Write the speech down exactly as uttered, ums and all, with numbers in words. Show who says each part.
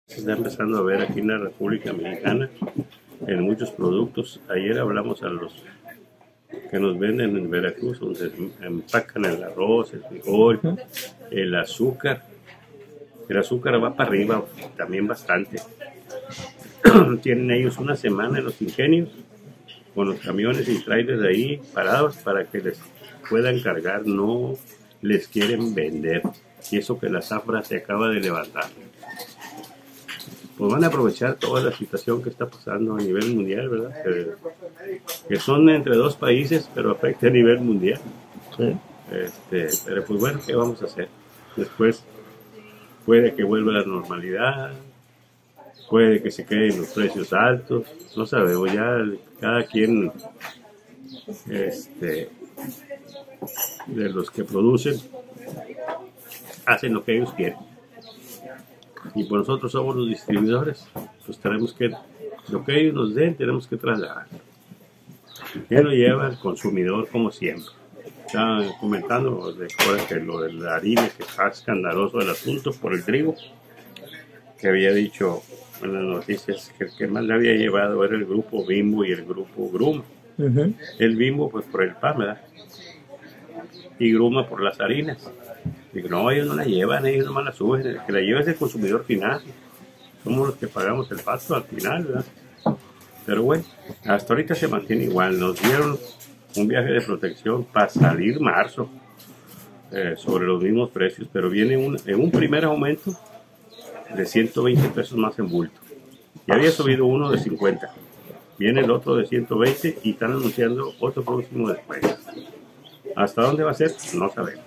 Speaker 1: Se está empezando a ver aquí en la República Mexicana en muchos productos. Ayer hablamos a los que nos venden en Veracruz, donde empacan el arroz, el frijol, el azúcar. El azúcar va para arriba también bastante. Tienen ellos una semana en los ingenios con los camiones y trailers de ahí parados para que les puedan cargar. No les quieren vender. Y eso que la zafra se acaba de levantar. Pues van a aprovechar toda la situación que está pasando a nivel mundial, ¿verdad? Que, que son entre dos países, pero afecta a nivel mundial.
Speaker 2: Sí.
Speaker 1: Este, pero pues bueno, ¿qué vamos a hacer? Después puede que vuelva a la normalidad, puede que se queden los precios altos, no sabemos, ya cada quien este, de los que producen hacen lo que ellos quieren. Y por nosotros somos los distribuidores, pues tenemos que, lo que ellos nos den, tenemos que trasladar. Ya lo lleva el consumidor como siempre. Estaba comentando de ahora que lo de la harina, que está escandaloso el asunto por el trigo, que había dicho en las noticias que el que más le había llevado era el grupo Bimbo y el grupo Gruma.
Speaker 2: Uh-huh.
Speaker 1: El Bimbo pues por el pan, ¿verdad? Y Gruma por las harinas. Digo, no, ellos no la llevan, ellos nomás la suben, el que la lleva es el consumidor final. Somos los que pagamos el pasto al final, ¿verdad? Pero bueno, hasta ahorita se mantiene igual. Nos dieron un viaje de protección para salir marzo eh, sobre los mismos precios, pero viene un, en un primer aumento de ciento veinte pesos más en bulto. Ya había subido uno de cincuenta. Viene el otro de ciento veinte y están anunciando otro próximo después. ¿Hasta dónde va a ser? No sabemos.